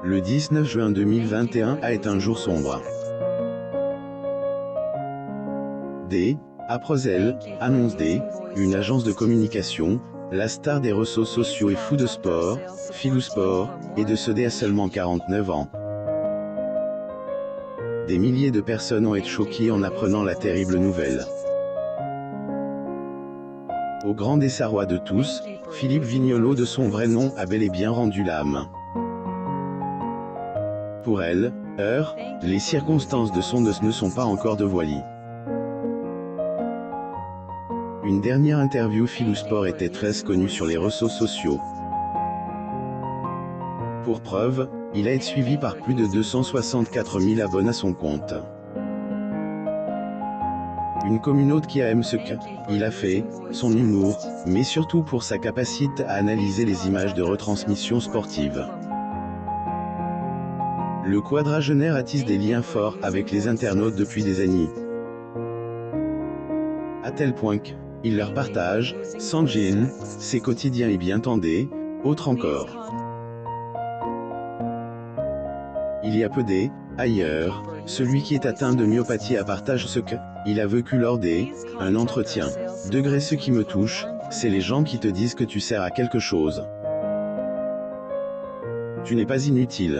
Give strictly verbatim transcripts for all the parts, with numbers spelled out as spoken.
Le dix-neuf juin deux mille vingt et un a été un jour sombre. D. Aprozel, annonce D. Une agence de communication, la star des réseaux sociaux et fou de sport, Philou Sport, est décédé à seulement quarante-neuf ans. Des milliers de personnes ont été choquées en apprenant la terrible nouvelle. Au grand désarroi de tous, Philippe Vignolo de son vrai nom a bel et bien rendu l'âme. Pour elle, heure, les circonstances de son décès ne sont pas encore dévoilées. Une dernière interview Philou Sport était très connue sur les réseaux sociaux. Pour preuve, il a été suivi par plus de deux cent soixante-quatre mille abonnés à son compte. Une communauté qui aime ce qu'il a fait, son humour, mais surtout pour sa capacité à analyser les images de retransmission sportive. Le quadragénaire attise des liens forts avec les internautes depuis des années. À tel point qu'il leur partage, sans gêne, ses quotidiens et bien tendés, autres encore. Il y a peu des, ailleurs, celui qui est atteint de myopathie a partage ce qu'il a vécu lors des, un entretien. Degré ce qui me touche, c'est les gens qui te disent que tu sers à quelque chose. Tu n'es pas inutile.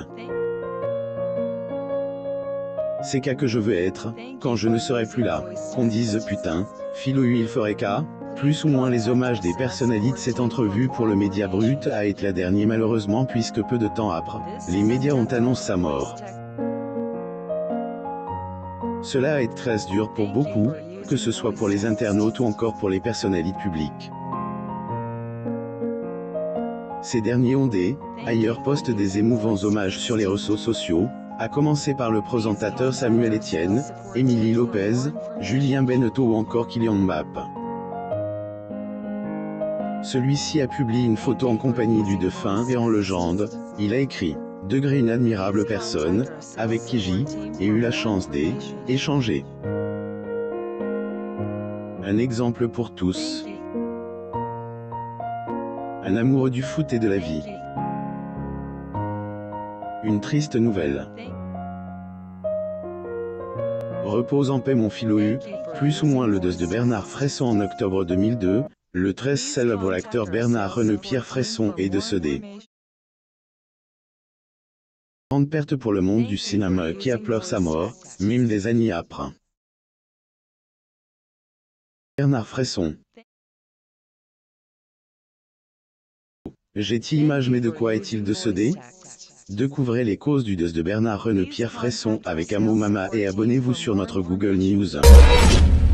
C'est qu'à que je veux être, quand je ne serai plus là, qu'on dise putain, Philou il ferait qu'à, plus ou moins les hommages des personnalités. Cette entrevue pour le média brut a été la dernière malheureusement puisque peu de temps après, les médias ont annoncé sa mort. Cela a été très dur pour beaucoup, que ce soit pour les internautes ou encore pour les personnalités publiques. Ces derniers ont des, ailleurs postent des émouvants hommages sur les réseaux sociaux, à commencer par le présentateur Samuel Etienne, Émilie Lopez, Julien Benneteau ou encore Kylian Mbappé. Celui-ci a publié une photo en compagnie du défunt et en légende, il a écrit « Degré une admirable personne, avec qui j'ai eu la chance d'échanger. Un exemple pour tous. Un amoureux du foot et de la vie. Une triste nouvelle. Repose en paix mon Philou, plus ou moins le décès de Bernard Fresson en octobre deux mille deux, le très célèbre acteur Bernard René-Pierre Fresson est décédé. Grande perte pour le monde du cinéma qui a pleuré sa mort, même des années après. Bernard Fresson. J'ai-t-il image mais de quoi est-il décédé? Découvrez les causes du décès de Bernard René-Pierre Fresson avec Amo Mama et abonnez-vous sur notre Google News.